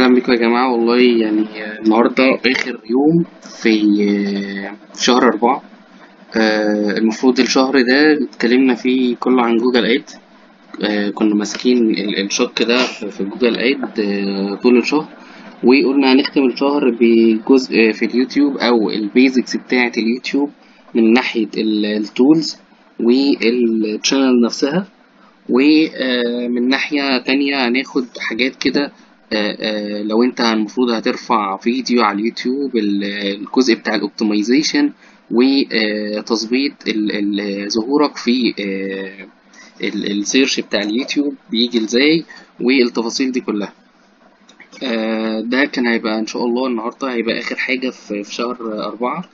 اهلا بكم يا جماعه. والله يعني النهارده اخر يوم في شهر 4. المفروض الشهر ده اتكلمنا فيه كله عن جوجل ايد. كنا ماسكين الشق ده في جوجل ايد طول الشهر، وقلنا هنختم الشهر بجزء في اليوتيوب او البيزكس بتاعه اليوتيوب من ناحيه التولز والشانل نفسها. ومن ناحية تانية هناخد حاجات كده. لو انت المفروض هترفع فيديو على اليوتيوب، الجزء بتاع الاوبتمايزيشن وتظبيط ظهورك في السيرش بتاع اليوتيوب بيجي ازاي، والتفاصيل دي كلها. ده كان هيبقى ان شاء الله النهاردة هيبقى اخر حاجة في شهر 4.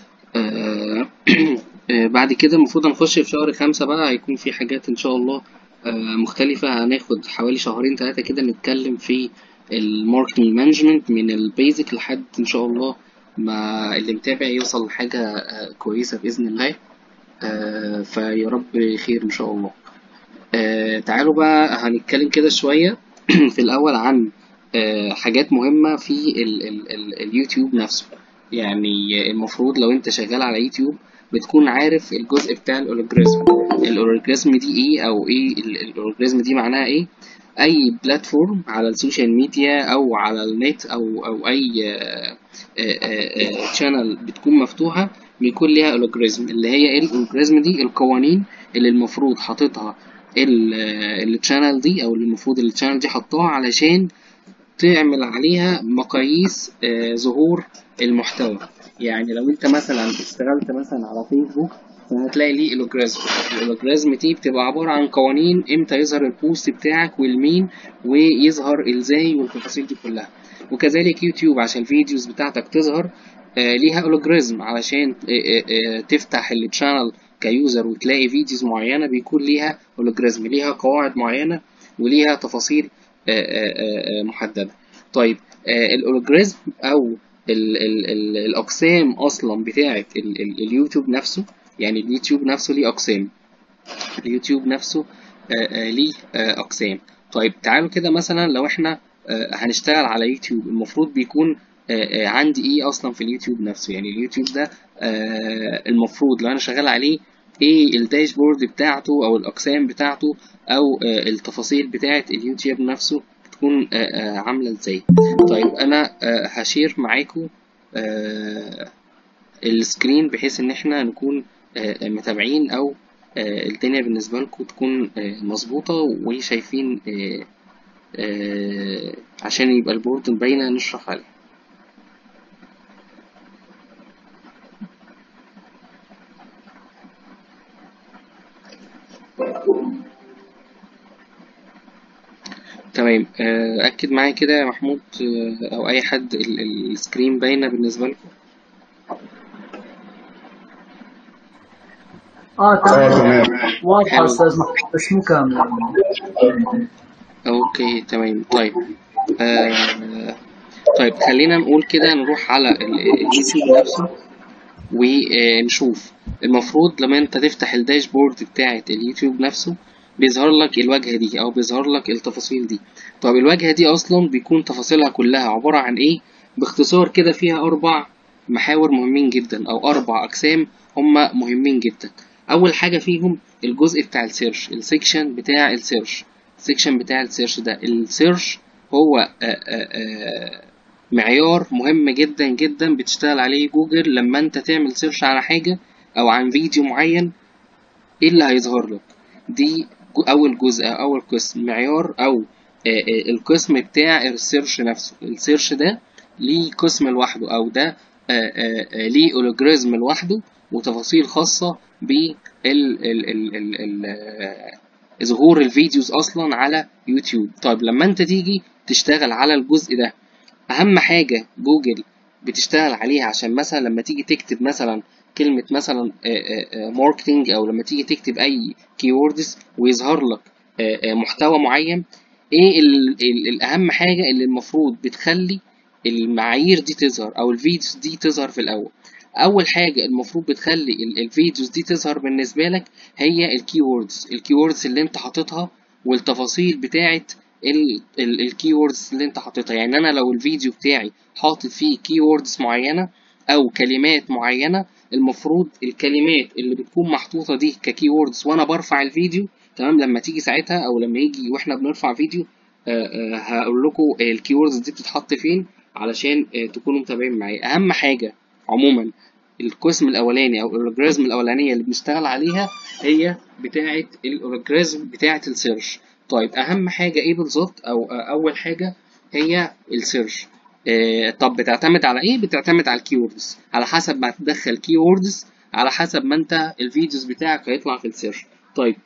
بعد كده المفروض هنخش في شهر 5 بقى، هيكون في حاجات ان شاء الله مختلفة. هناخد حوالي شهرين 3 كده نتكلم في الماركتنج مانجمنت من البيزك لحد ان شاء الله ما اللي متابع يوصل لحاجة كويسة بإذن الله. فيا رب خير ان شاء الله. تعالوا بقى هنتكلم كده شوية في الأول عن حاجات مهمة في اليوتيوب نفسه. يعني المفروض لو انت شغال على يوتيوب بتكون عارف الجزء بتاع الأورجريزم دي ايه، او ايه الأورجريزم دي معناها ايه. اي بلاتفورم على السوشيال ميديا او على النت او اي تشانل بتكون مفتوحة بيكون ليها أورجريزم. اللي هي ايه الأورجريزم دي؟ القوانين اللي المفروض حاططها التشانل دي، او اللي المفروض التشانل دي حطها علشان تعمل عليها مقاييس ظهور المحتوى. يعني لو انت مثلا اشتغلت مثلا على فيسبوك فهتلاقي ليه الاولوجرازم دي بتبقى عبارة عن قوانين امتى يظهر البوست بتاعك والمين ويظهر ازاي والتفاصيل دي كلها. وكذلك يوتيوب عشان الفيديوز بتاعتك تظهر ليها اولوجرازم علشان تفتح التشانل كيوزر وتلاقي فيديوز معينة بيكون ليها اولوجرازم، ليها قواعد معينة وليها تفاصيل محددة. طيب الاولوجرازم او الاقسام اصلا بتاعه اليوتيوب نفسه. يعني اليوتيوب نفسه ليه اقسام. اليوتيوب نفسه ليه اقسام. طيب تعالوا كده مثلا لو احنا هنشتغل على يوتيوب المفروض بيكون عندي ايه اصلا في اليوتيوب نفسه. يعني اليوتيوب ده المفروض لو انا شغال عليه ايه الداشبورد بتاعته او الاقسام بتاعته او التفاصيل بتاعه اليوتيوب نفسه تكون عامله ازاي. طيب انا هشير معاكم السكرين بحيث ان احنا نكون متابعين او الدنيا بالنسبه لكم تكون مظبوطه وشايفين عشان يبقى البورد باينه نشرح عليه. تمام. أكد معايا كده يا محمود أو أي حد السكرين باينة بالنسبة لكم. تمام واضحة أستاذ محمود بس مو كاملة. أوكي تمام. طيب خلينا نقول كده نروح على اليوتيوب نفسه ونشوف. المفروض لما انت تفتح الداشبورد بتاعة اليوتيوب نفسه بيظهر لك الواجهة دي او بيظهر لك التفاصيل دي. طب الواجهة دي اصلا بيكون تفاصيلها كلها عبارة عن ايه؟ باختصار كده فيها 4 محاور مهمين جدا او 4 اقسام هما مهمين جدا. اول حاجة فيهم الجزء بتاع السيرش، السيكشن بتاع السيرش. السيكشن بتاع السيرش ده السيرش هو معيار مهم جدا جدا بتشتغل عليه جوجل. لما انت تعمل سيرش على حاجة او عن فيديو معين ايه اللي هيظهر لك؟ دي اول جزء اول قسم معيار او القسم بتاع السيرش نفسه. السيرش ده ليه قسم لوحده او ده ليه اولوجريزم لوحده وتفاصيل خاصة ب ظهور الفيديوز اصلا على يوتيوب. طيب لما انت تيجي تشتغل على الجزء ده اهم حاجة جوجل بتشتغل عليها عشان مثلا لما تيجي تكتب مثلا كلمة مثلا ماركتينج او لما تيجي تكتب اي كيوردز ويظهر لك محتوى معين، ايه الاهم حاجة اللي المفروض بتخلي المعايير دي تظهر او الفيديوز دي تظهر في الاول. اول حاجة المفروض بتخلي الفيديوز دي تظهر بالنسبة لك هي الكيوردز اللي انت حاططها والتفاصيل بتاعت الكيوردز اللي انت حاططها. يعني انا لو الفيديو بتاعي حاطط فيه كيوردز معينه او كلمات معينه، المفروض الكلمات اللي بتكون محطوطه دي ككيوردز وانا برفع الفيديو، تمام، لما تيجي ساعتها او لما يجي واحنا بنرفع فيديو هقول لكم الكيوردز دي بتتحط فين علشان تكونوا متابعين معايا. اهم حاجه عموما القسم الاولاني او الاورجريزم الاولانيه اللي بنشتغل عليها هي بتاعه الاورجريزم بتاعه السيرش. طيب اهم حاجه ايه بالظبط؟ او اول حاجه هي السيرش. طب بتعتمد على ايه؟ بتعتمد على الكيوردز، على حسب ما تدخل كيوردز على حسب ما انت الفيديوز بتاعك هيطلع في السيرش. طيب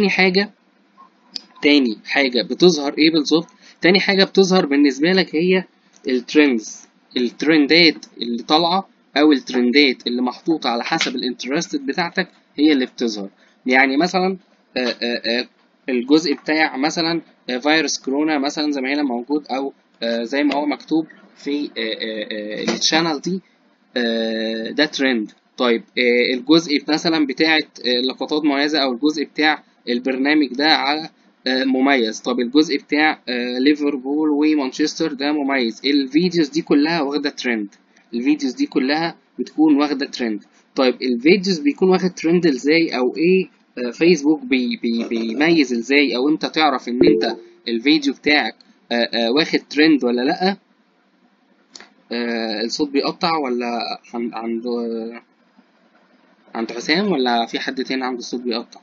تاني حاجة بتظهر ايه بالظبط؟ تاني حاجة بتظهر بالنسبة لك هي الترندز، الترندات اللي طالعة او الترندات اللي محطوطة على حسب الانترستد بتاعتك هي اللي بتظهر. يعني مثلا الجزء بتاع مثلا فيروس كورونا مثلا زي ما هنا موجود، او زي ما هو مكتوب في الشانل دي، ده ترند. طيب الجزء مثلا بتاعت لقطات مميزة او الجزء بتاع البرنامج ده على مميز. طب الجزء بتاع ليفربول ومانشستر ده مميز. الفيديوز دي كلها واخدة ترند، الفيديوز دي كلها بتكون واخدة ترند. طيب الفيديوز بيكون واخد ترند ازاي، او ايه فيسبوك بيميز ازاي، او انت تعرف ان انت الفيديو بتاعك واخد ترند ولا لأ؟ الصوت بيقطع ولا عند حسام، ولا في حد تاني عنده الصوت بيقطع؟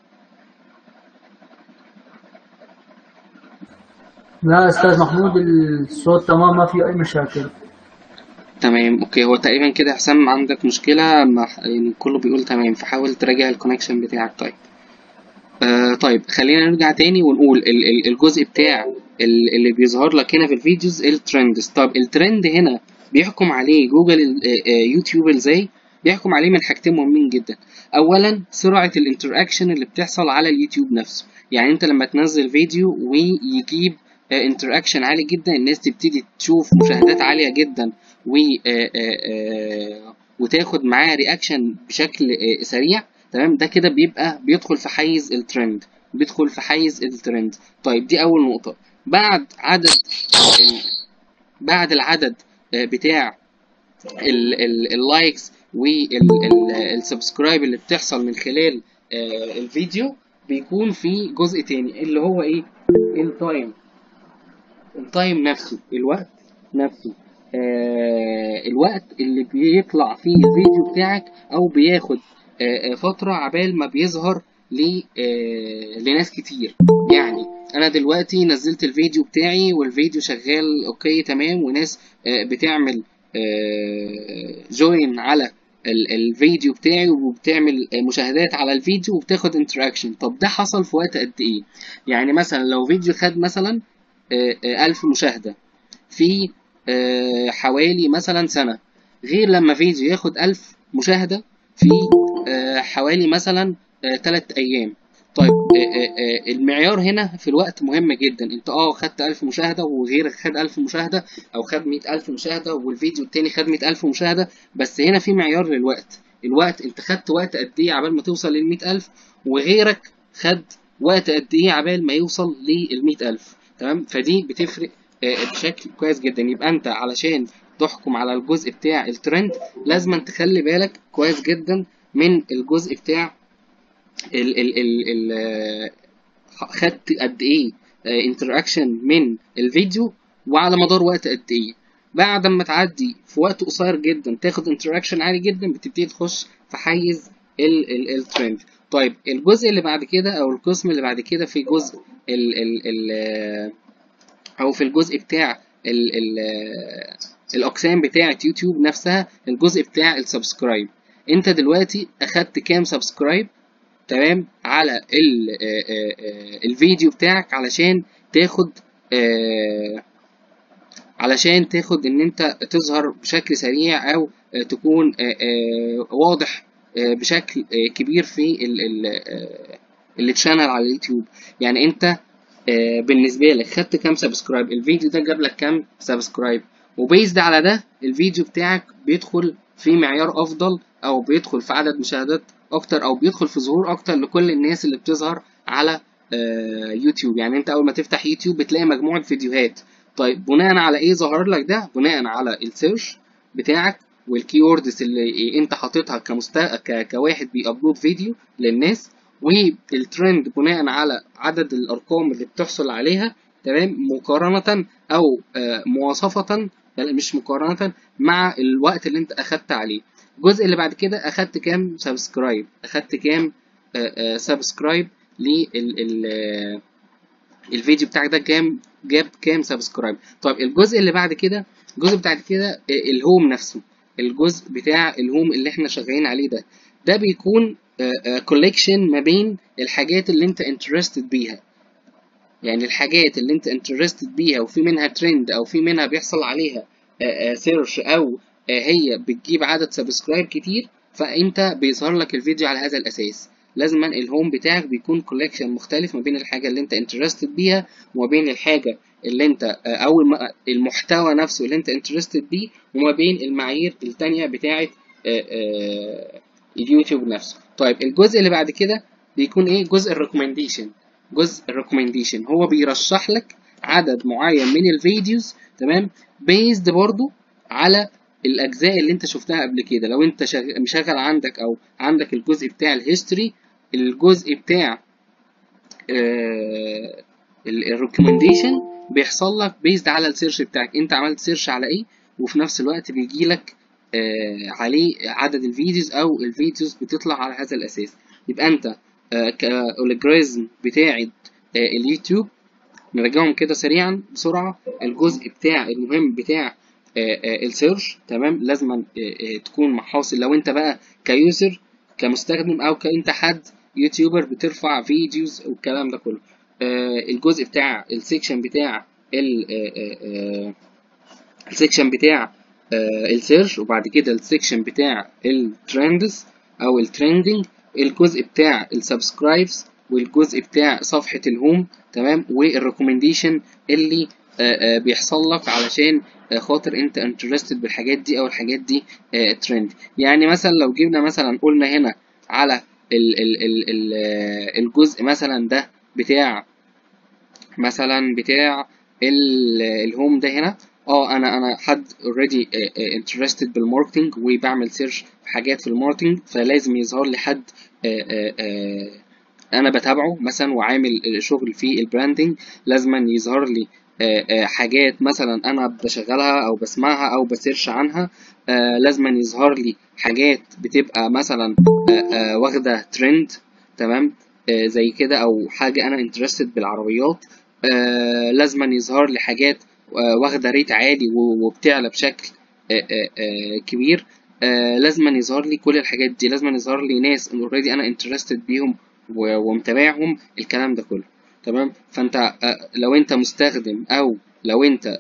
لا أستاذ محمود، الصوت تمام، ما في أي مشاكل. تمام اوكي. هو تقريبا كده حسام عندك مشكلة يعني كله بيقول تمام، فحاول تراجع الكونكشن بتاعك. طيب طيب خلينا نرجع تاني ونقول الجزء بتاع اللي بيظهر لك هنا في الفيديوز الترندز. طب الترند هنا بيحكم عليه جوجل يوتيوب ازاي؟ بيحكم عليه من حاجتين مهمين جدا. اولا سرعة الانتراكشن اللي بتحصل على اليوتيوب نفسه. يعني انت لما تنزل فيديو ويجيب انتراكشن عالي جدا، الناس تبتدي تشوف مشاهدات عالية جدا وتاخد معاه رياكشن بشكل سريع، تمام، ده كده بيبقى بيدخل في حيز الترند، بيدخل في حيز الترند. طيب دي اول نقطة. بعد عدد بعد العدد بتاع اللايكس والسبسكرايب اللي بتحصل من خلال الفيديو، بيكون في جزء تاني اللي هو ايه؟ التايم. التايم نفسه، الوقت نفسه، الوقت اللي بيطلع فيه الفيديو بتاعك او بياخد فترة عبال ما بيظهر لناس كتير. يعني انا دلوقتي نزلت الفيديو بتاعي والفيديو شغال اوكي تمام، وناس بتعمل جوين على الفيديو بتاعي وبتعمل مشاهدات على الفيديو وبتاخد انتراكشن. طب ده حصل في وقت قد ايه؟ يعني مثلا لو فيديو خد مثلا 1000 مشاهدة في حوالي مثلا سنة، غير لما فيديو ياخد 1000 مشاهدة في حوالي مثلا 3 أيام. طيب المعيار هنا في الوقت مهم جدا. انت خدت 1000 مشاهدة وغيرك خد 1000 مشاهدة، او خد 100,000 مشاهدة والفيديو التاني خد 100,000 مشاهدة، بس هنا في معيار للوقت. الوقت انت خدت وقت قد ايه عبال ما توصل لل100,000، وغيرك خد وقت قد ايه عبال ما يوصل لل100,000، تمام. فدي بتفرق بشكل كويس جدا. يبقى انت علشان تحكم على الجزء بتاع الترند لازم تخلي بالك كويس جدا من الجزء بتاع ال ال ال ال خدت قد ايه انتراكشن من الفيديو وعلى مدار وقت قد ايه. بعد ما تعدي في وقت قصير جدا تاخد انتراكشن عالي جدا، بتبتدي تخش في حيز الترند. طيب الجزء اللي بعد كده او القسم اللي بعد كده في جزء ال ال ال او في الجزء بتاع ال ال الاقسام بتاعه يوتيوب نفسها، الجزء بتاع السبسكرايب. انت دلوقتي اخدت كام سبسكرايب، تمام، على الفيديو بتاعك علشان تاخد ان انت تظهر بشكل سريع او تكون واضح بشكل كبير في التشانل على اليوتيوب. يعني انت بالنسبه لك خدت كام سبسكرايب، الفيديو ده جاب لك كام سبسكرايب، وبيزد على ده الفيديو بتاعك بيدخل في معيار افضل، او بيدخل في عدد مشاهدات اكتر، او بيدخل في ظهور اكتر لكل الناس اللي بتظهر على يوتيوب. يعني انت اول ما تفتح يوتيوب بتلاقي مجموعه فيديوهات. طيب بناء على ايه ظهر لك ده؟ بناء على السيرش بتاعك والكيوردز اللي انت حاططها كواحد بيابلود فيديو للناس، والترند بناء على عدد الارقام اللي بتحصل عليها، تمام، مقارنة او مواصفة، مش مقارنة، مع الوقت اللي انت اخدت عليه. الجزء اللي بعد كده اخدت كام سبسكرايب، اخدت كام سبسكرايب الفيديو بتاعك ده، جاب كام سبسكرايب. طيب الجزء اللي بعد كده، الجزء بتاع كده الهوم نفسه، الجزء بتاع الهوم اللي احنا شغالين عليه ده بيكون كوليكشن ما بين الحاجات اللي انت انترستد بيها. يعني الحاجات اللي انت انترستد بيها وفي منها ترند او في منها بيحصل عليها سيرش او هي بتجيب عدد سبسكرايب كتير، فانت بيظهر لك الفيديو على هذا الاساس. لازما الهوم بتاعك بيكون كولكشن مختلف ما بين الحاجه اللي انت انترستد بيها وما بين الحاجه اللي انت او المحتوى نفسه اللي انت انترستد بيه، وما بين المعايير التانية بتاعه اليوتيوب نفسه. طيب الجزء اللي بعد كده بيكون ايه؟ جزء الريكومنديشن. جزء الريكومنديشن هو بيرشح لك عدد معين من الفيديوز، تمام، بيزد برضو على الاجزاء اللي انت شفتها قبل كده. لو انت مشغل عندك او عندك الجزء بتاع الهيستوري، الجزء بتاع الريكومنديشن بيحصل لك بيزد على السيرش بتاعك، انت عملت سيرش على ايه، وفي نفس الوقت بيجي لك عليه عدد الفيديوز او الفيديوز بتطلع على هذا الاساس. يبقى انت كالجوريزم بتاع اليوتيوب، نرجعهم كده سريعا بسرعه. الجزء بتاع المهم بتاع السيرش، تمام، لازم تكون محاصل لو انت بقى كيوزر كمستخدم او كانت حد يوتيوبر بترفع فيديوز والكلام ده كله. الجزء بتاع السيكشن بتاع السيكشن بتاع السيرش، وبعد كده السيكشن بتاع الترندز او الترندنج، الجزء بتاع السبسكرايبس، والجزء بتاع صفحة الهوم، تمام، والريكومنديشن اللي بيحصل لك علشان خاطر انت انترستد بالحاجات دي او الحاجات دي ترند. يعني مثلا لو جبنا مثلا قلنا هنا على الجزء مثلا ده بتاع مثلا بتاع الهوم ده هنا، انا حد اوريدي انترستد بالماركتنج وبعمل سيرش في حاجات في الماركتنج، فلازم يظهر لي حد انا بتابعه مثلا وعامل شغل في البراندنج، لازما يظهر لي حاجات مثلا انا بشغلها او بسمعها او بسيرش عنها، لازما يظهر لي حاجات بتبقى مثلا واخده ترند، تمام، زي كده، او حاجه انا انترستد بالعربيات، لازما يظهر لي حاجات واخده ريت عالي وبتعلى بشكل كبير. لازما يظهر لي كل الحاجات دي، لازما يظهر لي ناس اوريدي انا انترستد بيهم ومتابعهم، الكلام ده كله، تمام. فانت لو انت مستخدم او لو انت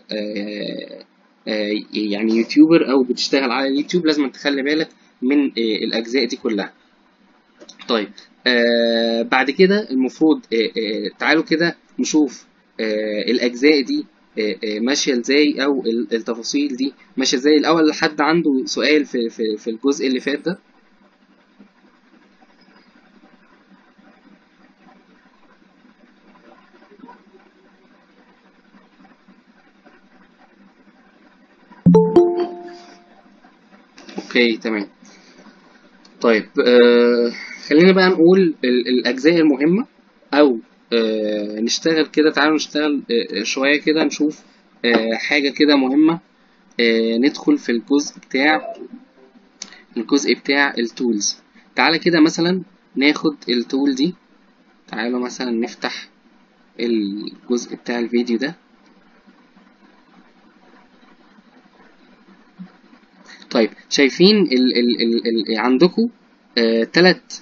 يعني يوتيوبر او بتشتغل على اليوتيوب، لازم تخلي بالك من الاجزاء دي كلها. طيب بعد كده المفروض تعالوا كده نشوف الاجزاء دي ماشيه ازاي، او التفاصيل دي ماشيه ازاي. الاول حد عنده سؤال في الجزء اللي فات ده؟ اوكي تمام. طيب خلينا بقى نقول الأجزاء المهمة، أو نشتغل كده. تعالوا نشتغل شوية كده، نشوف حاجة كده مهمة. ندخل في الجزء بتاع التولز. تعالى كده مثلا ناخد التول دي. تعالوا مثلا نفتح الجزء بتاع الفيديو ده. طيب شايفين عندكم تلات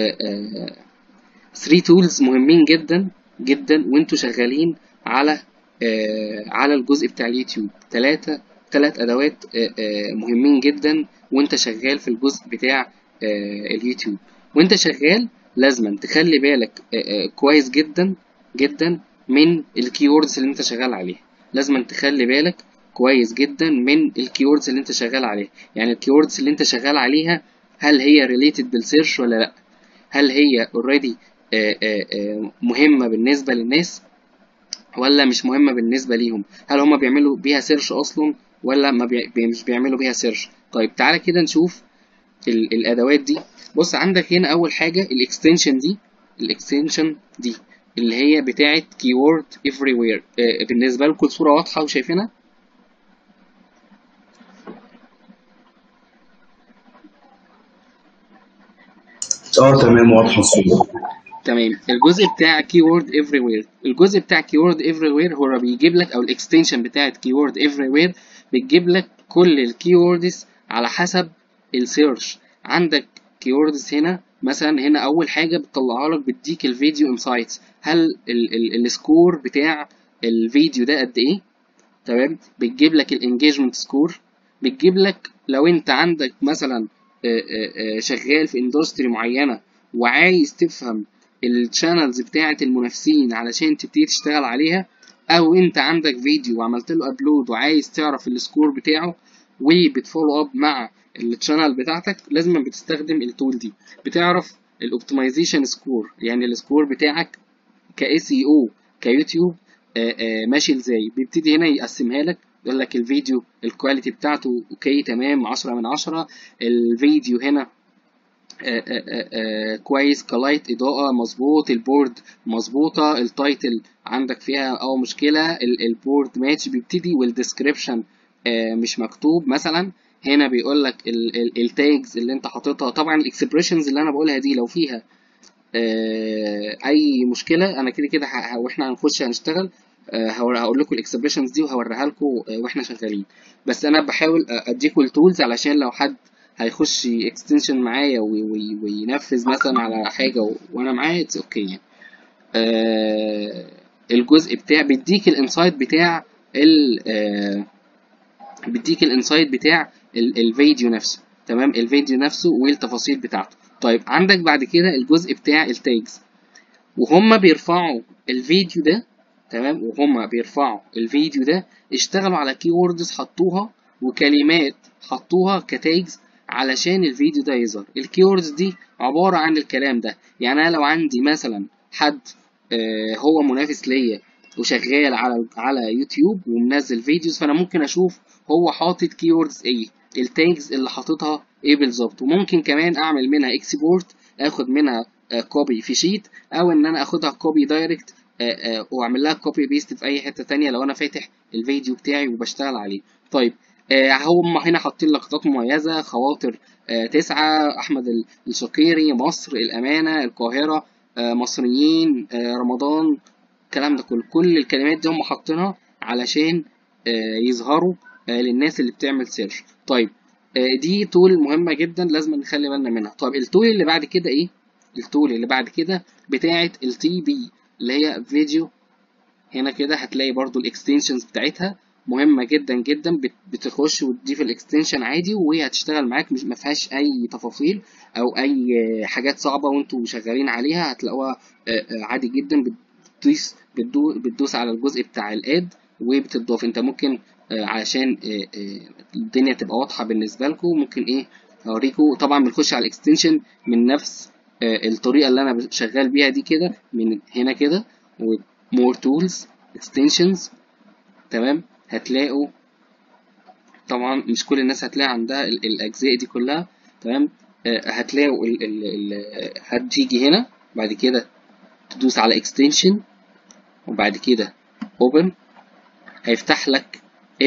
3 تولز مهمين جدا جدا وانتوا شغالين على الجزء بتاع اليوتيوب. تلات ادوات مهمين جدا وانت شغال في الجزء بتاع اليوتيوب. وانت شغال لازم تخلي بالك كويس جدا جدا من الكيوردز اللي انت شغال عليها. لازم تخلي بالك كويس جدا من الكيوردز اللي انت شغال عليها. يعني الكيوردز اللي انت شغال عليها هل هي ريليتد بالسيرش ولا لا؟ هل هي اوريدي مهمة بالنسبة للناس ولا مش مهمة بالنسبة ليهم؟ هل هما بيعملوا بيها سيرش أصلا ولا ما مش بيعملوا بيها سيرش؟ طيب تعالى كده نشوف الأدوات دي. بص عندك هنا أول حاجة الإكستنشن دي اللي هي بتاعة keyword everywhere. بالنسبة لكم الصورة واضحة وشايفينها؟ تمام، واضحة الصورة. تمام. الجزء بتاع keyword everywhere، الجزء بتاع keyword everywhere هو بيجيب لك، او الاكستنشن بتاعت keyword everywhere بتجيب لك كل الكيوردز على حسب السيرش. عندك keywords هنا مثلا، هنا اول حاجه بتطلعها لك بتديك الفيديو انسايتس، هل السكور بتاع الفيديو ده قد ايه. تمام. بتجيب لك الانجيجمنت سكور، بتجيب لك لو انت عندك مثلا شغال في اندستري معينه وعايز تفهم الشانلز بتاعه المنافسين علشان تبتدي تشتغل عليها، او انت عندك فيديو وعملت له ابلود وعايز تعرف السكور بتاعه وبتفولو اب مع الشانل بتاعتك، لازم بتستخدم التول دي. بتعرف الاوبتمايزيشن سكور، يعني السكور بتاعك كاس اي او كيوتيوب ماشي ازاي. بيبتدي هنا يقسمها لك، يقول لك الفيديو الكواليتي بتاعته اوكي تمام 10/10، الفيديو هنا كويس كلايت اضاءة مظبوط، البورد مظبوطة، التايتل عندك فيها مشكلة، البورد ماتش. بيبتدي والديسكريبشن مش مكتوب مثلا. هنا بيقول لك التاجز اللي انت حاططها، طبعا الاكسبريشنز اللي انا بقولها دي لو فيها اي مشكله انا كده كده واحنا هنخش هنشتغل هقول لكم الاكسبريشنز دي وهوريها لكم واحنا شغالين. بس انا بحاول اديكم التولز علشان لو حد هيخش اكستنشن معايا وينفذ مثلا على حاجه وانا معاه اتس اوكي يعني. الجزء بتاع بيديك الانسايت بتاع بيديك الانسايت بتاع الفيديو نفسه. تمام. الفيديو نفسه والتفاصيل بتاعته. طيب عندك بعد كده الجزء بتاع التاجز، وهم بيرفعوا الفيديو ده. تمام. وهم بيرفعوا الفيديو ده اشتغلوا على كي ووردز حطوها وكلمات حطوها كتاجز علشان الفيديو ده يظهر. الكي ووردز دي عبارة عن الكلام ده. يعني انا لو عندي مثلا حد هو منافس ليا وشغال على يوتيوب ومنزل فيديوز، فانا ممكن اشوف هو حاطط كي ووردز ايه، التاجز اللي حاططها ايه بالظبط. وممكن كمان اعمل منها اكسبورت، اخد منها كوبي في شيت، او ان انا اخدها كوبي دايركت واعمل لها كوبي بيست في اي حته تانية لو انا فاتح الفيديو بتاعي وبشتغل عليه. طيب هم هنا حاطين لقطات مميزه، خواطر 9، احمد الشقيري، مصر، الامانه، القاهره، مصريين، رمضان، الكلام ده كل الكلمات دي هم حاطينها علشان يظهروا للناس اللي بتعمل سيرش. طيب دي تول مهمة جدا لازم نخلي بالنا منها. طيب التول اللي بعد كده ايه؟ التول اللي بعد كده بتاعة التي بي اللي هي فيديو. هنا كده هتلاقي برضو الاكستنشنز بتاعتها مهمة جدا جدا. بتخش وتضيف الاكستنشن عادي وهي هتشتغل معاك، مش مفيهاش اي تفاصيل او اي حاجات صعبة وانتوا شغالين عليها، هتلاقوها عادي جدا. بتدوس على الجزء بتاع الاد وبتضاف. انت ممكن علشان الدنيا تبقى واضحة بالنسبة لكم ممكن ايه اوريكم. طبعا بنخش على الاكستنشن من نفس الطريقة اللي انا شغال بيها دي كده، من هنا كده more tools extensions. تمام. هتلاقوا طبعا مش كل الناس هتلاقي عندها الاجزاء دي كلها. تمام. هتلاقوا هتيجي هنا بعد كده تدوس على extension وبعد كده open، هيفتح لك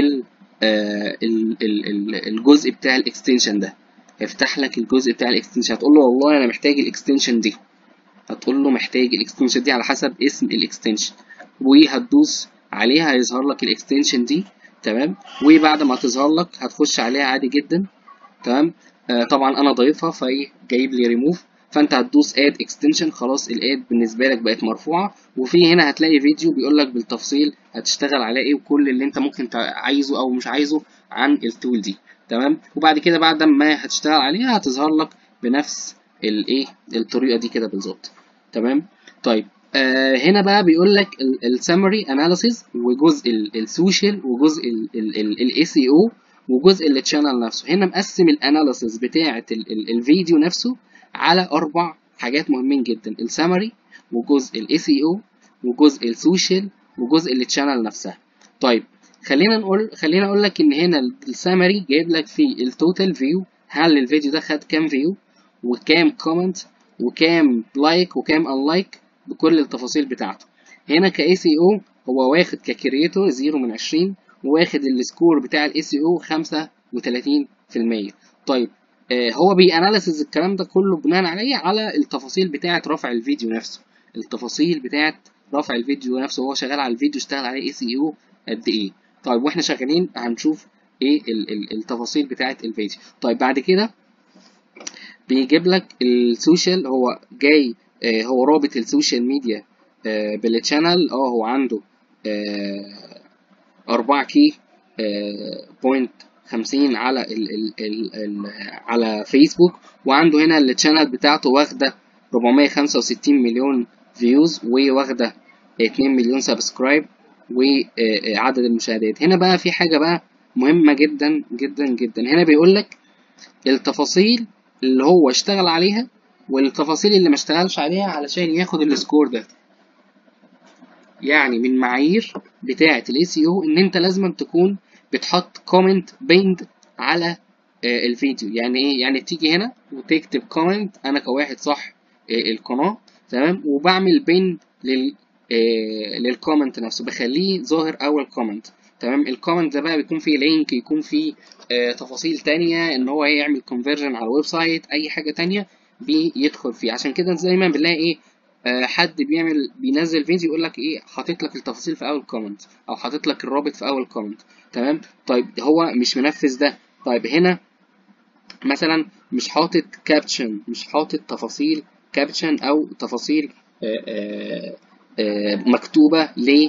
الجزء بتاع الاكستنشن ده. هيفتح لك الجزء بتاع الاكستنشن، هتقول له والله انا محتاج الاكستنشن دي، هتقول له محتاج الاكستنشن دي على حسب اسم الاكستنشن وهتدوس عليها هيظهر لك الاكستنشن دي. تمام. وبعد ما تظهر لك هتخش عليها عادي جدا. تمام. طبعا انا ضايفها فايه جايب لي ريموف، فانت هتدوس اد اكستنشن، خلاص الاد بالنسبه لك بقت مرفوعه. وفي هنا هتلاقي فيديو بيقول لك بالتفصيل هتشتغل على ايه وكل اللي انت ممكن عايزه او مش عايزه عن التول دي. تمام. وبعد كده بعد ما هتشتغل عليها هتظهر لك بنفس الايه الطريقه دي كده بالظبط. تمام. طيب هنا بقى بيقول لك السمري اناليسيز وجزء السوشيال وجزء الاس اي او وجزء التشانل نفسه. هنا مقسم الاناليسيز بتاعه الفيديو نفسه على 4 حاجات مهمين جدا: السمري وجزء الاس اي او وجزء السوشيال وجزء التشانل نفسها. طيب خلينا اقول لك ان هنا السامري جايب لك فيه التوتال فيو، هل الفيديو ده خد كام فيو وكام كومنت وكام لايك وكام انلايك بكل التفاصيل بتاعته. هنا كاي سي او هو واخد ككرييتور 0 من 20، واخد السكور بتاع الاي سي او 35%. طيب هو بياناليسز الكلام ده كله بناء على التفاصيل بتاعه رفع الفيديو نفسه، التفاصيل بتاعه رفع الفيديو نفسه، هو شغال على الفيديو اشتغل عليه اي سي او قد ايه. طيب واحنا شغالين هنشوف ايه التفاصيل بتاعه الفيديو. طيب بعد كده بيجيب لك السوشيال، هو جاي هو رابط السوشيال ميديا بالتشانل. هو عنده 4 كي بوينت 50 على على فيسبوك، وعنده هنا التشانل بتاعته واخده 465 مليون فيوز وواخده 2 مليون سبسكرايب وعدد المشاهدات. هنا بقى في حاجه بقى مهمه جدا جدا جدا، هنا بيقول لك التفاصيل اللي هو اشتغل عليها والتفاصيل اللي ما اشتغلش عليها علشان ياخد السكور ده. يعني من معايير بتاعه الاي سي او ان انت لازم تكون بتحط كومنت بيند على الفيديو. يعني ايه؟ يعني تيجي هنا وتكتب كومنت، انا كواحد صح القناه تمام، وبعمل بيند للكومنت نفسه، بخليه ظاهر اول كومنت تمام. الكومنت ده بقى بيكون فيه لينك، يكون فيه تفاصيل تانية، ان هو يعمل كونفرجن على الويب سايت، اي حاجه تانية بيدخل فيه. عشان كده دايما بنلاقي ايه حد بينزل فيديو يقول لك ايه، حاطط لك التفاصيل في اول كومنت او حاطط لك الرابط في اول كومنت تمام. طيب هو مش منفذ ده. طيب هنا مثلا مش حاطط كابشن، مش حاطط تفاصيل كابشن او تفاصيل مكتوبه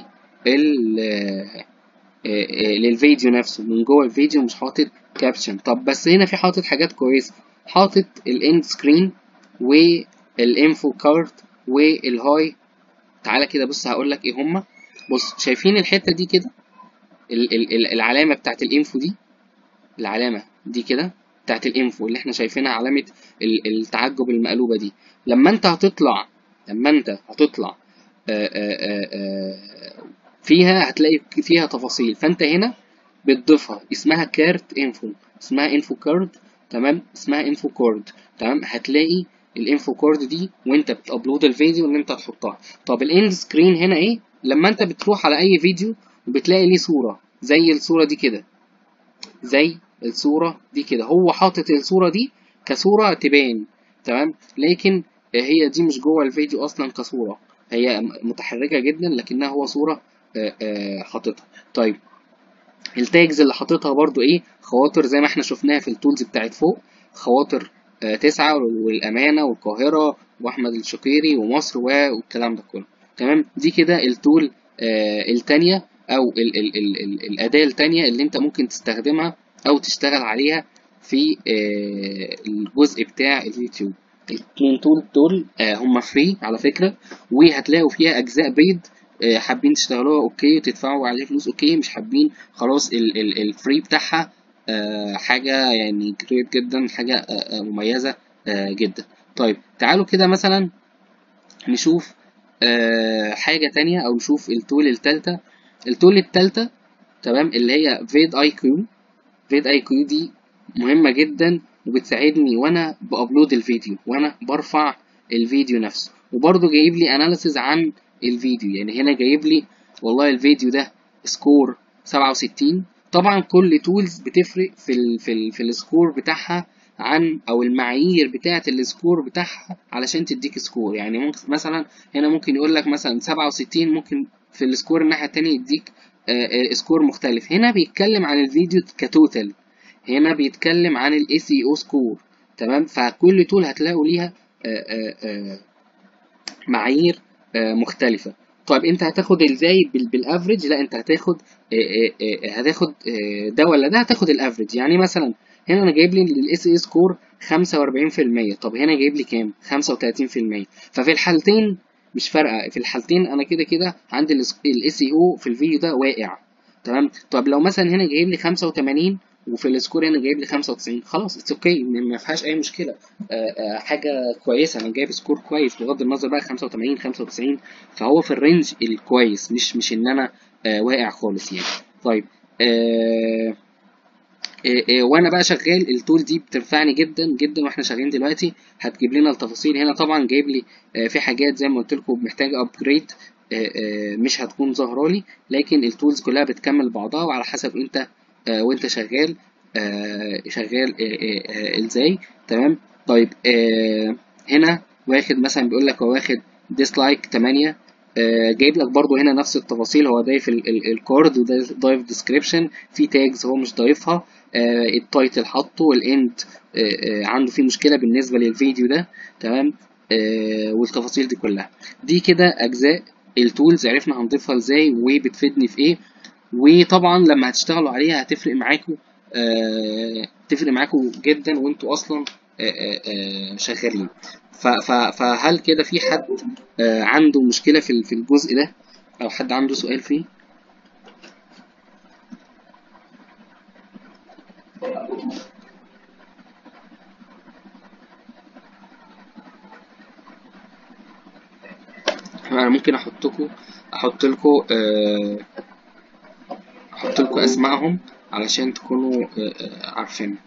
للفيديو نفسه من جوه الفيديو، مش حاطط كابشن. طب بس هنا في حاطط حاجات كويسه، حاطط الاند سكرين والانفو كارد والهاي. تعالى كده بص هقول لك ايه هما. بص شايفين الحته دي كده، العلامه بتاعت الانفو دي، العلامه دي كده بتاعت الانفو اللي احنا شايفينها، علامه التعجب المقلوبه دي. لما انت هتطلع فيها هتلاقي فيها تفاصيل، فانت هنا بتضيفها، اسمها كارت انفو، اسمها انفو كارد تمام، اسمها انفو كارد تمام. هتلاقي الانفو كارد دي وانت بتابلود الفيديو اللي انت هتحطها. طب الاند سكرين هنا ايه؟ لما انت بتروح على اي فيديو وبتلاقي ليه صوره زي الصوره دي كده، زي الصوره دي كده، هو حاطط الصوره دي كصوره تبان تمام، لكن هي دي مش جوه الفيديو اصلا كصوره، هي متحركه جدا لكنها هو صوره حاططها. طيب التاجز اللي حاططها برضو ايه؟ خواطر زي ما احنا شفناها في التولز بتاعت فوق، خواطر 9 والامانه والقاهره واحمد الشقيري ومصر والكلام ده كله تمام. دي كده التول التانية او الاداه التانية اللي انت ممكن تستخدمها او تشتغل عليها في الجزء بتاع اليوتيوب. الاتنين دول هم فري على فكره، وهتلاقوا فيها اجزاء بيض، حابين تشتغلوها اوكي وتدفعوا عليه فلوس اوكي، مش حابين خلاص الفري بتاعها حاجة يعني جريت جدا، حاجة مميزة جدا. طيب تعالوا كده مثلا نشوف حاجة تانية او نشوف التول التالتة. التول التالتة تمام اللي هي فيد اي كيو. فيد اي كيو دي مهمة جدا وبتساعدني وانا بابلود الفيديو وانا برفع الفيديو نفسه، وبرضه جايب لي اناليسز عن الفيديو. يعني هنا جايب لي والله الفيديو ده سكور 67. طبعا كل تولز بتفرق في السكور بتاعها عن او المعايير بتاعه السكور بتاعها علشان تديك سكور. يعني ممكن مثلا هنا ممكن يقول لك مثلا 67، ممكن في السكور الناحيه التانية يديك سكور مختلف. هنا بيتكلم عن الفيديو كتوتال، هنا بيتكلم عن الاي سي او سكور تمام. فكل تول هتلاقوا ليها معايير مختلفة. طيب انت هتاخد ازاي بالافريج؟ لا انت هتاخد ده ولا ده، هتاخد الافريج. يعني مثلا هنا انا جايب لي الاس اي سكور 45%، طب هنا جايب لي كام؟ 35%. ففي الحالتين مش فارقة، في الحالتين انا كده كده عندي الاس اي او في الفيديو ده واقع تمام. طب لو مثلا هنا جايب لي 85 وفي السكور هنا جايب لي 95، خلاص اتس اوكي، ما فيهاش اي مشكله. حاجه كويسه، انا جايب سكور كويس بغض النظر بقى 85 95، فهو في الرينج الكويس، مش ان انا واقع خالص يعني. طيب وانا بقى شغال التول دي بتنفعني جدا جدا، واحنا شغالين دلوقتي هتجيب لنا التفاصيل. هنا طبعا جايب لي في حاجات زي ما قلت لكم محتاجه ابجريد، مش هتكون ظاهره لي، لكن التولز كلها بتكمل بعضها، وعلى حسب انت وانت شغال شغال ازاي. تمام. طيب هنا واخد مثلا بيقول لك هو واخد ديسلايك 8، جايب لك برضو هنا نفس التفاصيل، هو ضايف الكارد وضايف ديسكريبشن، في تاجز هو مش ضايفها، التايتل حاطه، والاند عنده فيه مشكله بالنسبه للفيديو ده. تمام. والتفاصيل دي كلها، دي كده اجزاء التولز عرفنا هنضيفها ازاي وبتفيدني في ايه. وطبعا لما هتشتغلوا عليها هتفرق معاكم، تفرق معاكم جدا وانتوا اصلا شغالين. فهل كده في حد عنده مشكلة في الجزء ده، او حد عنده سؤال فيه؟ انا ممكن احط لكم اسمائهم علشان تكونوا عارفين.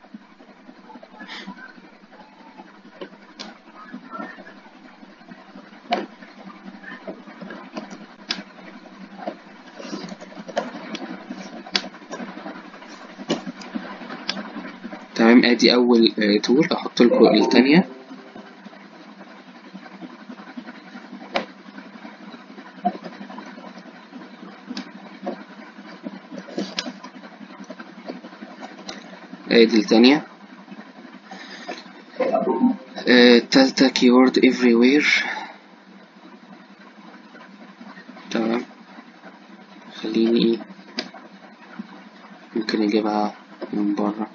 تمام، ادي اول تول، احط لكم الثانيه. ادي الثانيه. التالتة keyword everywhere. تمام. خليني ايه، ممكن اجيبها من بره.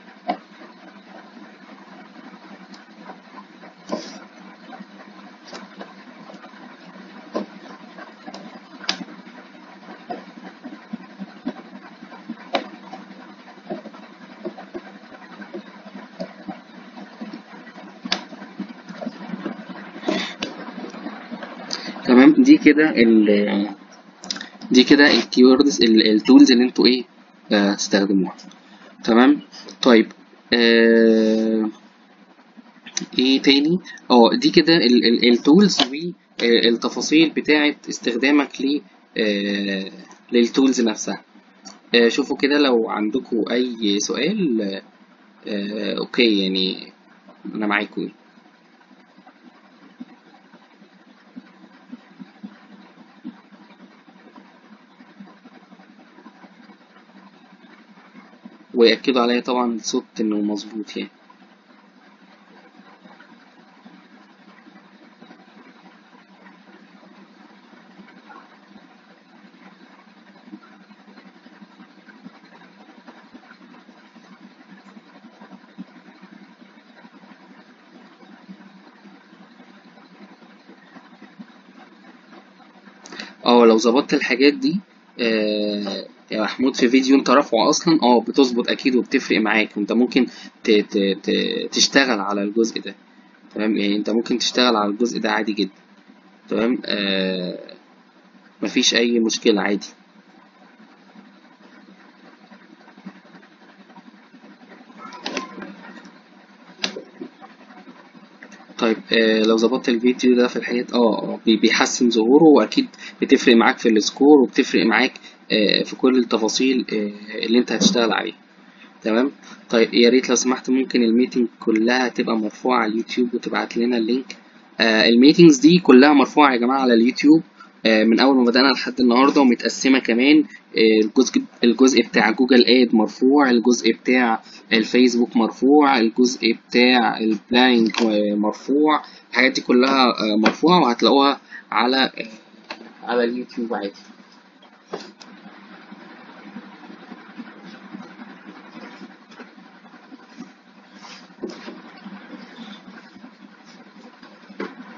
تمام. دي كده الكيوردز التولز اللي انتوا ايه تستخدموها. تمام. طيب ايه تاني؟ دي كده التولز والتفاصيل بتاعه استخدامك للتولز نفسها. شوفوا كده لو عندكم اي سؤال. اوكي يعني انا معاكم. ويأكدوا عليا طبعا الصوت انه مظبوط يعني. لو ظبطت الحاجات دي يا محمود في فيديو انت رافعه اصلا بتظبط اكيد وبتفرق معاك، وانت ممكن تشتغل على الجزء ده. تمام، يعني انت ممكن تشتغل على الجزء ده عادي جدا. تمام. مفيش اي مشكلة عادي. طيب لو ظبطت الفيديو ده في الحقيقة بيحسن ظهوره، واكيد بتفرق معاك في السكور، وبتفرق معاك في كل التفاصيل اللي انت هتشتغل عليها. تمام. طيب يا ريت لو سمحت ممكن الميتنج كلها تبقى مرفوعة على اليوتيوب وتبعت لنا اللينك. الميتنجز دي كلها مرفوعة يا جماعة على اليوتيوب من أول ما بدأنا لحد النهاردة، ومتقسمة كمان. الجزء بتاع جوجل اد مرفوع، الجزء بتاع الفيسبوك مرفوع، الجزء بتاع البلاننج مرفوع. الحاجات دي كلها مرفوعة، وهتلاقوها على اليوتيوب عادي.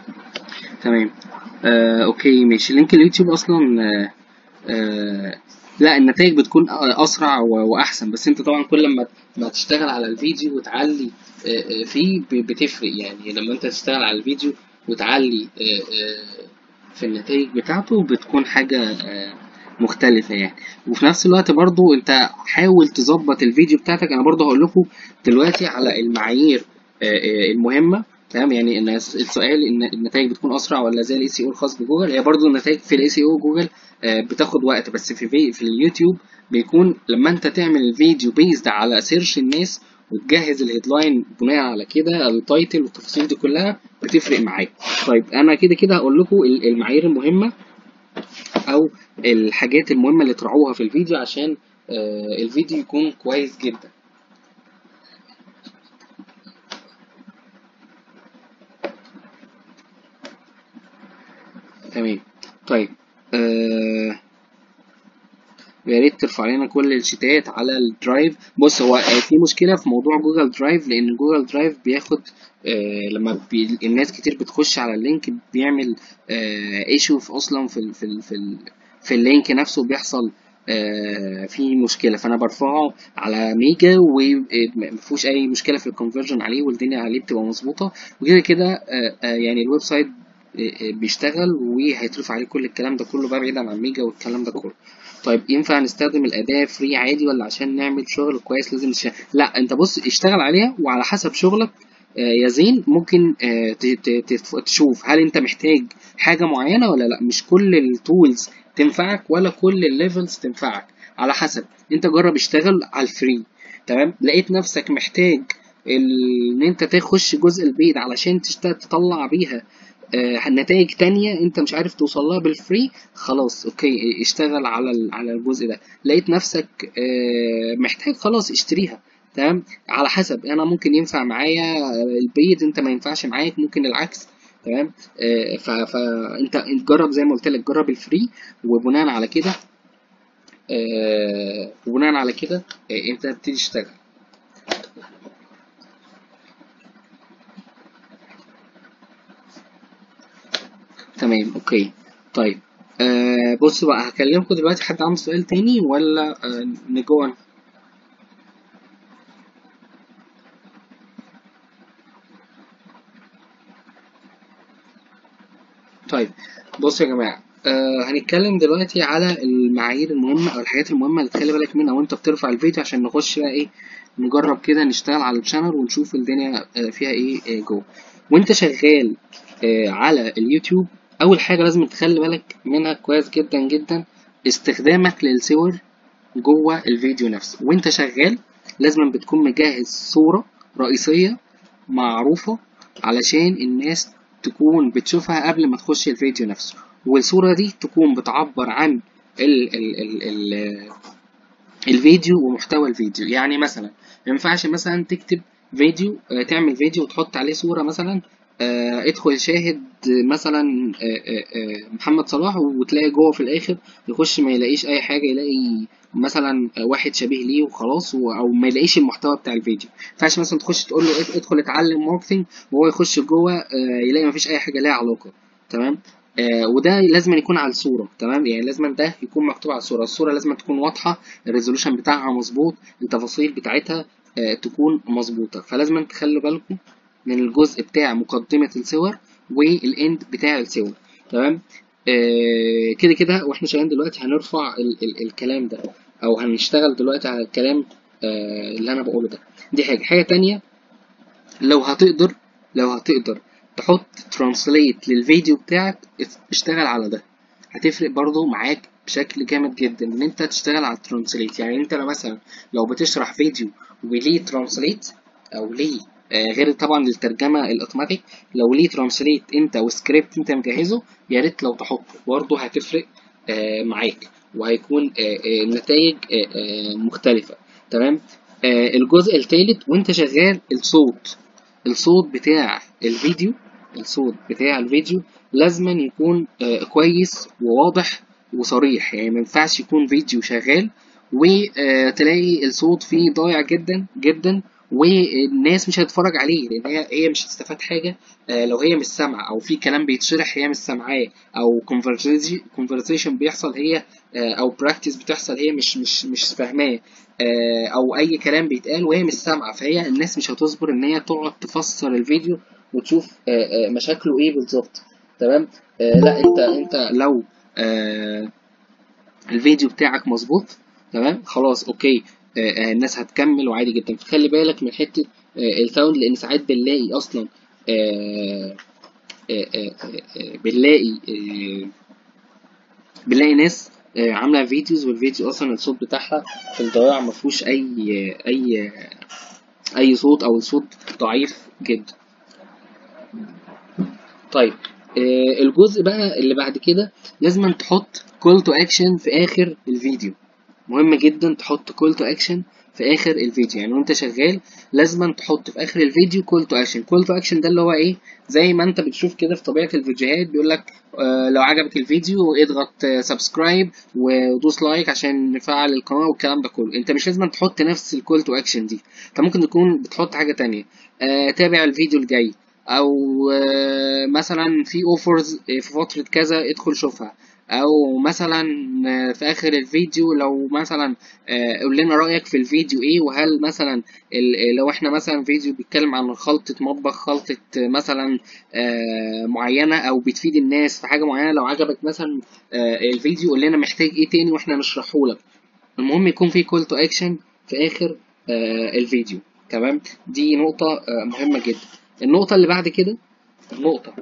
تمام. اوكي ماشي، لينك اليوتيوب اصلا لا النتائج بتكون اسرع واحسن، بس انت طبعا كل ما تشتغل على الفيديو وتعلي فيه بتفرق. يعني لما انت تشتغل على الفيديو وتعلي في النتائج بتاعته بتكون حاجة مختلفة يعني. وفي نفس الوقت برضو انت حاول تظبط الفيديو بتاعتك. انا برضو هقول لكم دلوقتي على المعايير المهمة. تمام، يعني ان السؤال ان النتائج بتكون اسرع ولا زي الاي سي او الخاص بجوجل، هي برضو النتائج في الاي سي او جوجل بتاخد وقت، بس في اليوتيوب بيكون لما انت تعمل الفيديو بيزد على سيرش الناس وتجهز الهيدلاين بناء على كده التايتل والتفاصيل دي كلها بتفرق معاك. طيب انا كده كده هقول لكم المعايير المهمه او الحاجات المهمه اللي تراعوها في الفيديو عشان الفيديو يكون كويس جدا. تمام. طيب يا ريت ترفع لنا كل الشتات على الدرايف. بص هو في مشكله في موضوع جوجل درايف، لان جوجل درايف بياخد لما الناس كتير بتخش على اللينك بيعمل ايشو في اصلا في اللينك نفسه بيحصل في مشكله. فانا برفعه على ميجا ومفيهوش اي مشكله في الكونفرجن عليه والدنيا عليه بتبقى مظبوطه. وكده كده يعني الويب سايت بيشتغل وهيترفع عليه كل الكلام ده كله بقى بعيدا عن ميجا والكلام ده كله. طيب ينفع نستخدم الأداة فري عادي ولا عشان نعمل شغل كويس لازم نشتغل؟ لا انت بص اشتغل عليها وعلى حسب شغلك يا زين ممكن تشوف هل انت محتاج حاجة معينة ولا لا. مش كل التولز تنفعك ولا كل الليفلز تنفعك، على حسب. انت جرب اشتغل على الفري. تمام، لقيت نفسك محتاج ان انت تخش جزء البيد علشان تطلع بيها نتائج تانية انت مش عارف توصلها بالفري، خلاص اوكي اشتغل على الجزء ده. لقيت نفسك محتاج خلاص اشتريها. تمام، على حسب. انا ممكن ينفع معايا البيد انت ما ينفعش معاك، ممكن العكس. تمام، فانت جرب زي ما قلت لك، جرب الفري وبناء على كده انت بتبتدي تشتغل. تمام اوكي. طيب بص بقى هكلمكم دلوقتي. حد عنده سؤال تاني ولا نجون؟ طيب بصوا يا جماعة، هنتكلم دلوقتي على المعايير المهمة أو الحاجات المهمة اللي تخلي بالك منها وأنت بترفع الفيديو، عشان نخش بقى إيه، نجرب كده نشتغل على الشانل ونشوف الدنيا فيها إيه جوه. وأنت شغال على اليوتيوب، أول حاجة لازم تخلي بالك منها كويس جدا جدا استخدامك للصور جوه الفيديو نفسه. وأنت شغال لازم بتكون مجهز صورة رئيسية معروفة علشان الناس تكون بتشوفها قبل ما تخش الفيديو نفسه، والصورة دي تكون بتعبر عن ال ال ال ال الفيديو ومحتوى الفيديو. يعني مثلا ما ينفعش مثلا تكتب فيديو تعمل فيديو وتحط عليه صورة مثلا ادخل شاهد مثلا محمد صلاح، وتلاقي جوه في الاخر يخش ما يلاقيش اي حاجة، يلاقي مثلا واحد شبيه ليه وخلاص، او ما يلاقيش المحتوى بتاع الفيديو. ما ينفعش مثلا تخش تقول له ادخل اتعلم ماركتنج وهو يخش جوه يلاقي ما فيش اي حاجة ليها علاقة. تمام، وده لازم يكون على الصورة. تمام، يعني لازم ده يكون مكتوب على الصورة. الصورة لازم تكون واضحة، الريزولوشن بتاعها مظبوط، التفاصيل بتاعتها تكون مظبوطة. فلازم تخلوا بالكم من الجزء بتاع مقدمة الصور والاند بتاع الصور. تمام، كده كده واحنا شغالين دلوقتي هنرفع الكلام ده، او هنشتغل دلوقتي على الكلام اللي انا بقوله ده. دي حاجة تانية، لو هتقدر تحط ترانسليت للفيديو بتاعك اشتغل على ده. هتفرق برضو معاك بشكل جامد جدا ان انت تشتغل على الترانسليت. يعني انت لو بتشرح فيديو وليه ترانسليت او ليه غير طبعا الترجمه الاوتوماتيك، لو ليه ترانسليت انت وسكريبت انت مجهزه يا ريت لو تحطه برضه هتفرق معاك، وهيكون النتائج مختلفه. تمام، الجزء الثالث وانت شغال الصوت بتاع الفيديو لازما يكون كويس وواضح وصريح. يعني ما ينفعش يكون فيديو شغال وتلاقي الصوت فيه ضايع جدا جدا والناس مش هتتفرج عليه لان هي مش هتستفاد حاجه لو هي مش سامعه، او في كلام بيتشرح هي مش سامعاه، او conversation بيحصل هي او براكتس بتحصل هي مش فاهماه، او اي كلام بيتقال وهي مش سامعه. فهي الناس مش هتصبر ان هي تقعد تفسر الفيديو وتشوف مشاكله ايه بالظبط. تمام. لا، انت لو الفيديو بتاعك مظبوط، تمام، خلاص اوكي، الناس هتكمل وعادي جدا. فخلي بالك من حته الساوند، لان ساعات بنلاقي اصلا آه، بنلاقي ناس عامله فيديوز، والفيديو اصلا الصوت بتاعها في الضياع، مفهوش اي صوت، او الصوت ضعيف جدا. طيب، الجزء بقى اللي بعد كده لازم تحط كول تو اكشن في اخر الفيديو. مهم جدا تحط كول تو اكشن في اخر الفيديو، يعني وانت شغال لازم تحط في اخر الفيديو كول تو اكشن. كول تو اكشن ده اللي هو ايه؟ زي ما انت بتشوف كده في طبيعه الفيديوهات، بيقول لك لو عجبك الفيديو اضغط سبسكرايب ودوس لايك عشان نفعل القناه والكلام ده كله. انت مش لازم تحط نفس الكول تو اكشن دي، انت ممكن تكون بتحط حاجه تانية، تابع الفيديو الجاي، او مثلا في اوفرز في فتره كذا ادخل شوفها، او مثلا في اخر الفيديو لو مثلا قول لنا رايك في الفيديو ايه، وهل مثلا لو احنا مثلا فيديو بيتكلم عن خلطه مطبخ، خلطه مثلا معينه، او بتفيد الناس في حاجه معينه، لو عجبك مثلا الفيديو قول لنا محتاج ايه تاني واحنا نشرحه لك. المهم يكون في كول تو اكشن في اخر الفيديو. تمام، دي نقطه مهمه جدا. النقطه اللي بعد كده، النقطه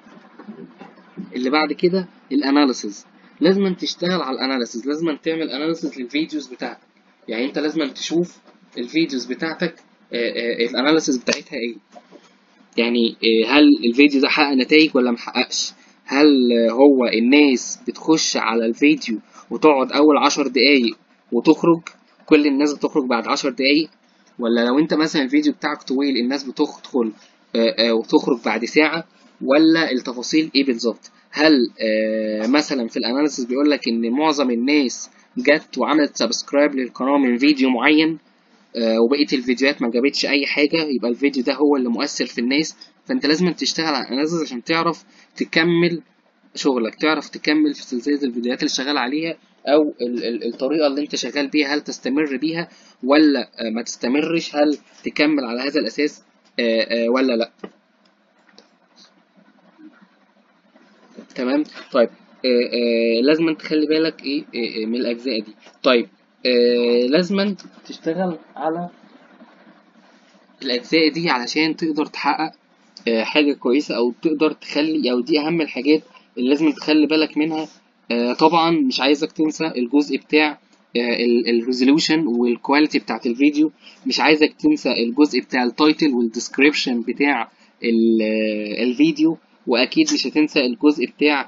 اللي بعد كده الاناليسز. لازم تشتغل على الاناليسز، لازم تعمل اناليسز للفيديوز بتاعتك. يعني انت لازم تشوف الفيديوز بتاعتك الاناليسز بتاعتها ايه. يعني هل الفيديو ده حقق نتائج ولا محققش؟ هل هو الناس بتخش على الفيديو وتقعد اول 10 دقايق وتخرج، كل الناس بتخرج بعد 10 دقايق؟ ولا لو انت مثلا الفيديو بتاعك طويل الناس بتدخل وتخرج بعد ساعة؟ ولا التفاصيل ايه بالظبط؟ هل مثلا في الاناليسيس بيقول لك ان معظم الناس جت وعملت سبسكرايب للقناة من فيديو معين، وبقية الفيديوهات ما جابتش اي حاجة، يبقى الفيديو ده هو اللي مؤثر في الناس. فانت لازم تشتغل على الاناليسيس عشان تعرف تكمل شغلك، تعرف تكمل في سلسلة الفيديوهات اللي شغال عليها، او الطريقة اللي انت شغال بيها، هل تستمر بيها ولا ما تستمرش، هل تكمل على هذا الاساس ولا لا. تمام. طيب، لازم تخلي بالك ايه من الاجزاء دي. طيب، لازم تشتغل على الاجزاء دي علشان تقدر تحقق حاجة كويسة، او تقدر تخلي، او دي اهم الحاجات اللي لازم تخلي بالك منها. طبعا مش عايزك تنسى الجزء بتاع الريزولوشن والكواليتي بتاعت الفيديو. مش عايزك تنسى الجزء بتاع التايتل والديسكريبشن بتاع الفيديو. واكيد مش هتنسى الجزء بتاع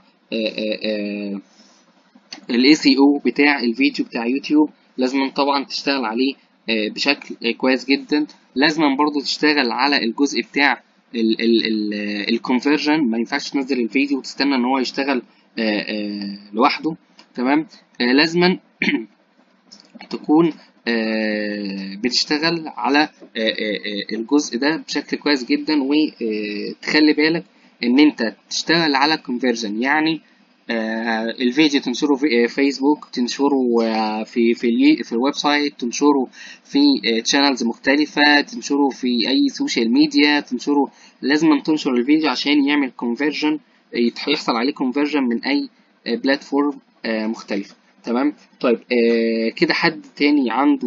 الاي سي او بتاع الفيديو بتاع يوتيوب. لازم طبعا تشتغل عليه بشكل كويس جدا. لازم برضو تشتغل على الجزء بتاع الكونفرجن. ما ينفعش تنزل الفيديو وتستنى ان هو يشتغل لوحده. تمام. لازم تكون بتشتغل على الجزء ده بشكل كويس جدا، وتخلي بالك ان انت تشتغل على الكونفرجن. يعني الفيديو تنشره في فيسبوك، تنشره في الويب سايت، تنشره في تشانلز مختلفة، تنشره في اي سوشيال ميديا، تنشره. لازم تنشر الفيديو عشان يعمل كونفرجن، يحصل عليه كونفرجن من اي بلاتفورم مختلفة. تمام. طيب، كده حد تاني عنده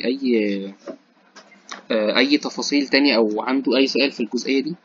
اي تفاصيل تانية، او عنده اي سؤال في الجزئية دي؟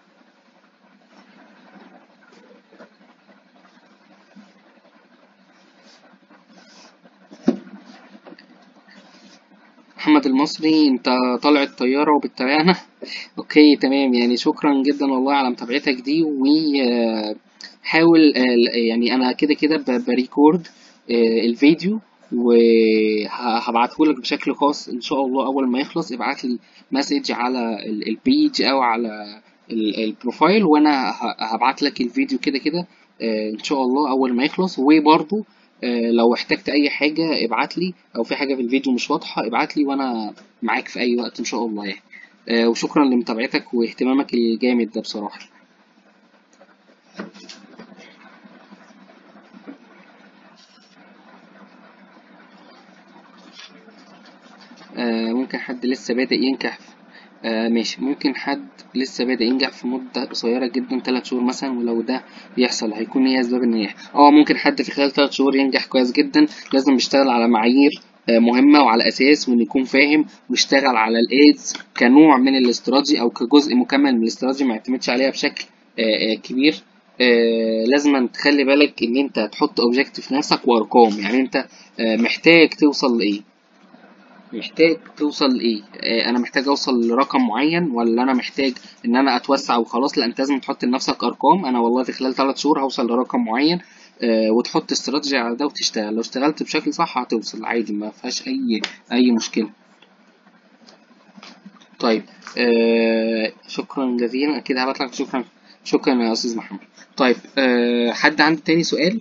محمد المصري، انت طالع الطيارة وبتتابعنا؟ اوكي تمام، يعني شكرا جدا والله على متابعتك دي. وحاول يعني انا كده كده بريكورد الفيديو وهبعتهولك بشكل خاص ان شاء الله. اول ما يخلص ابعت لي مسج على البيج او على البروفايل، وانا هبعت لك الفيديو كده كده ان شاء الله اول ما يخلص. وبرضو لو احتجت اي حاجة ابعت لي، او في حاجة في الفيديو مش واضحة ابعت لي، وانا معاك في اي وقت ان شاء الله يعني. وشكرا لمتابعتك واهتمامك الجامد ده بصراحة. ممكن حد لسه بادئ ينجح ماشي، ممكن حد لسه بادئ ينجح في مدة قصيرة جدا 3 شهور مثلا، ولو ده بيحصل هيكون ايه أسباب النجاح؟ ممكن حد في خلال 3 شهور ينجح كويس جدا. لازم يشتغل على معايير مهمة، وعلى أساس وإنه يكون فاهم ويشتغل على الإيدز كنوع من الاستراتيجي أو كجزء مكمل من الاستراتيجي، ما يعتمدش عليها بشكل كبير. لازم تخلي بالك إن أنت تحط أوبجيكتيف نفسك وأرقام. يعني أنت محتاج توصل لإيه؟ محتاج توصل لايه؟ انا محتاج اوصل لرقم معين، ولا انا محتاج ان انا اتوسع وخلاص؟ لا، انت لازم تحط لنفسك ارقام. انا والله في خلال 3 شهور هوصل لرقم معين، وتحط استراتيجي على ده وتشتغل. لو اشتغلت بشكل صح هتوصل عادي، ما فيهاش اي مشكله. طيب، شكرا جزيلا. اكيد هبعت لك. شكرا يا استاذ محمد. طيب، حد عنده تاني سؤال؟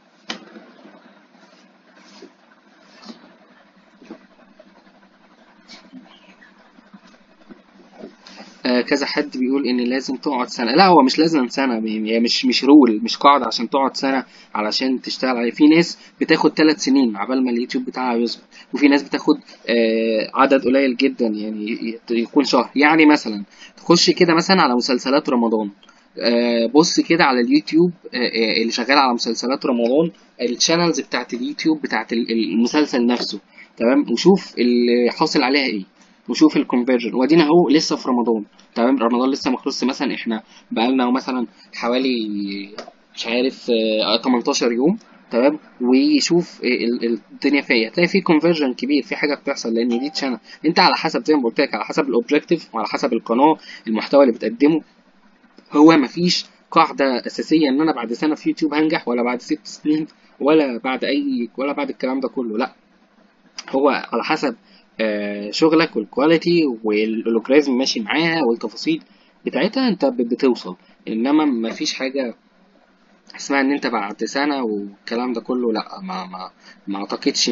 كذا حد بيقول ان لازم تقعد سنه. لا، هو مش لازم سنه، يعني هي مش رول، مش قاعده عشان تقعد سنه علشان تشتغل عليه. في ناس بتاخد 3 سنين عبال ما اليوتيوب بتاعها يظبط، وفي ناس بتاخد عدد قليل جدا، يعني يكون شهر. يعني مثلا تخش كده مثلا على مسلسلات رمضان، بص كده على اليوتيوب اللي شغال على مسلسلات رمضان، الشانلز بتاعت اليوتيوب بتاعت المسلسل نفسه، تمام، وشوف اللي حاصل عليها ايه، وشوف الكونفرجن. وادينا اهو لسه في رمضان، تمام، رمضان لسه مخلص مثلا، احنا بقالنا مثلا حوالي مش عارف 18 يوم، تمام، وشوف الدنيا فيها هتلاقي في كونفرجن كبير، في حاجه بتحصل، لان دي تشانل. انت على حسب زي ما قلت لك، على حسب الاوبجيكتيف وعلى حسب القناه، المحتوى اللي بتقدمه. هو مفيش قاعده اساسيه ان انا بعد سنه في يوتيوب هنجح، ولا بعد 6 سنين، ولا بعد الكلام ده كله. لا، هو على حسب شغلك والكواليتي والالوجريزم ماشي معاها والتفاصيل بتاعتها، انت بتوصل. انما مفيش حاجه اسمها ان انت بعد سنه والكلام ده كله. لا، ما اعتقدش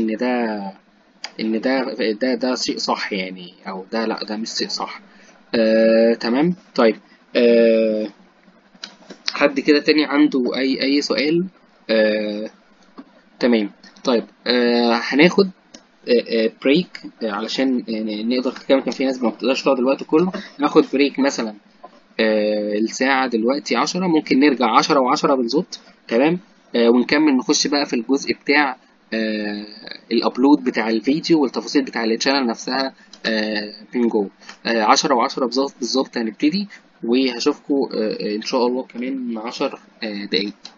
ان ده شيء صح يعني، او ده، لا، ده مش شيء صح. تمام. طيب، حد كده تاني عنده اي سؤال؟ تمام. طيب، هناخد بريك علشان نقدر نكمل. كان في ناس ما بتقدرش تقعد الوقت كله. ناخد بريك مثلا الساعة دلوقتي 10، ممكن نرجع 10 و10 بالظبط، تمام، ونكمل نخش بقى في الجزء بتاع الابلود بتاع الفيديو والتفاصيل بتاع الشانل نفسها من جوه. 10 و10 بالظبط هنبتدي، وهشوفكم ان شاء الله كمان 10 دقايق.